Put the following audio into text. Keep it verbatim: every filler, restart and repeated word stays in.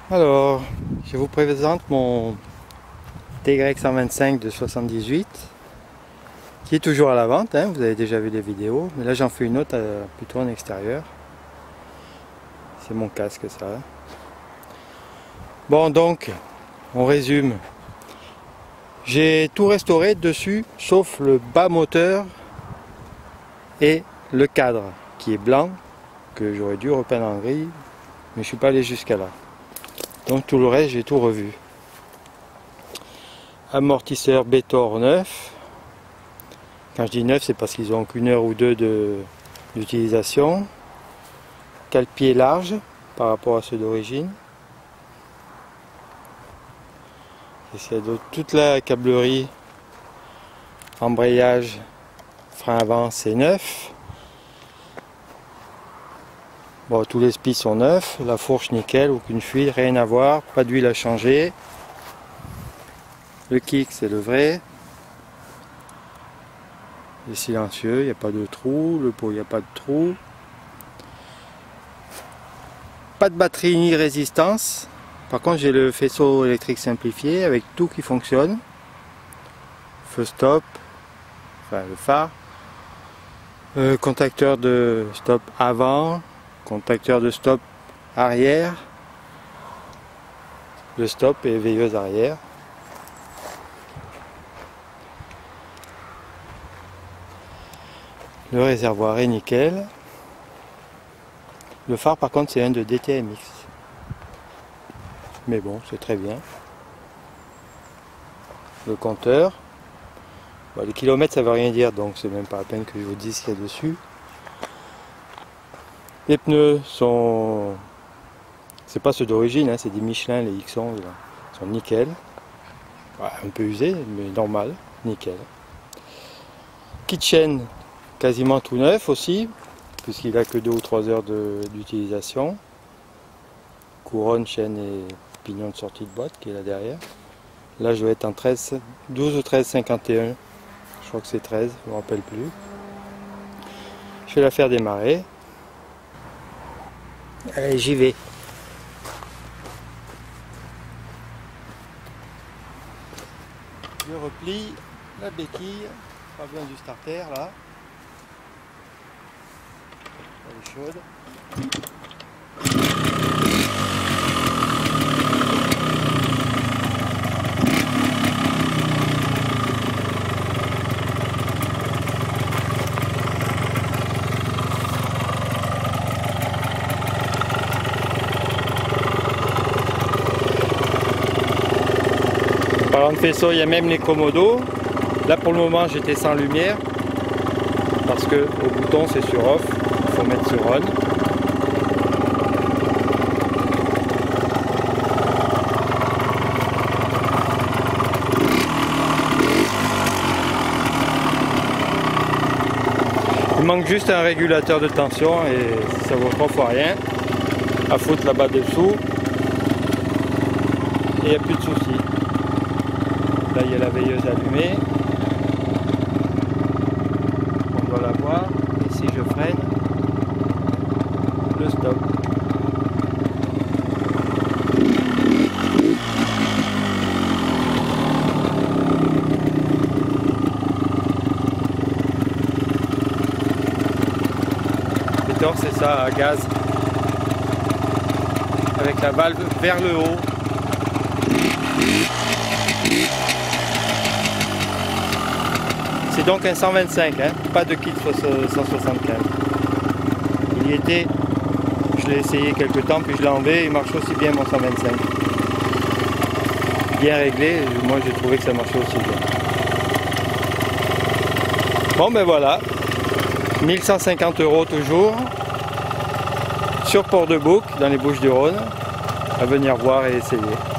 Alors, je vous présente mon T Y cent vingt-cinq de soixante-dix-huit qui est toujours à la vente, hein, vous avez déjà vu les vidéos, mais là j'en fais une autre euh, plutôt en extérieur. C'est mon casque ça. Bon donc, on résume. J'ai tout restauré dessus, sauf le bas moteur et le cadre qui est blanc, que j'aurais dû repeindre en gris, mais je suis pas allé jusqu'à là. Donc tout le reste, j'ai tout revu. Amortisseur Bétor neuf. Quand je dis neuf, c'est parce qu'ils ont qu'une heure ou deux d'utilisation. Cale-pied large par rapport à ceux d'origine. Toute la câblerie, embrayage, frein avant, c'est neuf. Bon, tous les spis sont neufs, la fourche nickel, aucune fuite, rien à voir, pas d'huile à changer. Le kick c'est le vrai. Il est silencieux, il n'y a pas de trou, le pot il n'y a pas de trou. Pas de batterie ni résistance. Par contre j'ai le faisceau électrique simplifié avec tout qui fonctionne. Feu stop, enfin le phare. Euh, contacteur de stop avant. Contacteur de stop arrière, le stop et veilleuse arrière. Le réservoir est nickel. Le phare par contre c'est un de D T M X. Mais bon, c'est très bien. Le compteur. Bon, les kilomètres ça veut rien dire, donc c'est même pas la peine que je vous dise ce qu'il y a dessus. Les pneus sont, c'est pas ceux d'origine, hein, c'est des Michelin, les X onze, là. Ils sont nickel. Ouais, un peu usés, mais normal, nickel. Kit chaîne quasiment tout neuf aussi, puisqu'il a que deux ou trois heures d'utilisation. Couronne, chaîne et pignon de sortie de boîte qui est là derrière. Là je vais être en treize, douze ou treize cinquante et un. Je crois que c'est treize, je ne me rappelle plus. Je vais la faire démarrer. Allez, j'y vais. Je replie la béquille, pas besoin du starter là. Elle est chaude. Parlant de faisceau, il y a même les commodos. Là pour le moment j'étais sans lumière parce que au bouton c'est sur off, il faut mettre sur on. Il manque juste un régulateur de tension et ça vaut trois fois rien. À foutre là-bas dessous et il n'y a plus de soucis. Là il y a la veilleuse allumée, on doit la voir, et si je freine, le stop. Bétor c'est ça à gaz, avec la valve vers le haut. C'est donc un cent vingt-cinq, hein, pas de kit cent soixante-quinze. Il y était, je l'ai essayé quelques temps, puis je l'ai enlevé, il marche aussi bien mon cent vingt-cinq. Bien réglé, moi j'ai trouvé que ça marchait aussi bien. Bon ben voilà, mille cent cinquante euros toujours, sur Port-de-Bouc, dans les Bouches-du-Rhône, à venir voir et essayer.